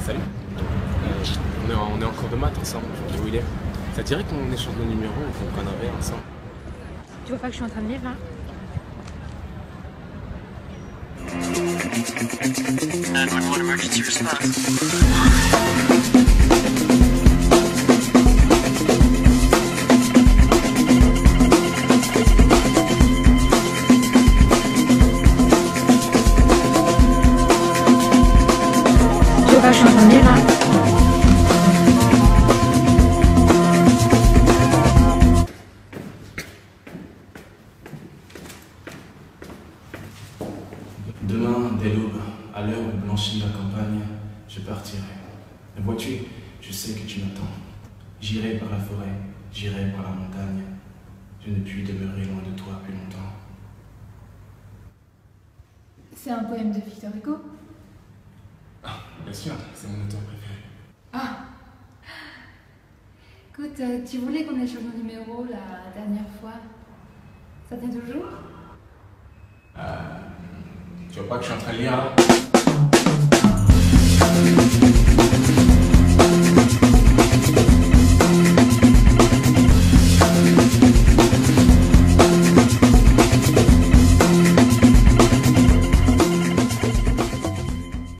Salut. On est en cours de maths ensemble, je dis William. Ça dirait qu'on échange nos numéros et qu'on prenne un verre ensemble? Tu vois pas que je suis en train de lire là? Emergency response. Tu vois pas que je suis en train de lire là? Demain, dès l'aube, à l'heure où blanchit la campagne, je partirai. Mais vois-tu, je sais que tu m'attends. J'irai par la forêt, j'irai par la montagne. Je ne puis demeurer loin de toi plus longtemps. C'est un poème de Victor Hugo. Ah, bien sûr, c'est mon auteur préféré. Ah. Écoute, tu voulais qu'on échange nos numéros la dernière fois. Ça tient toujours? Tu vois pas que je suis en train de lire là?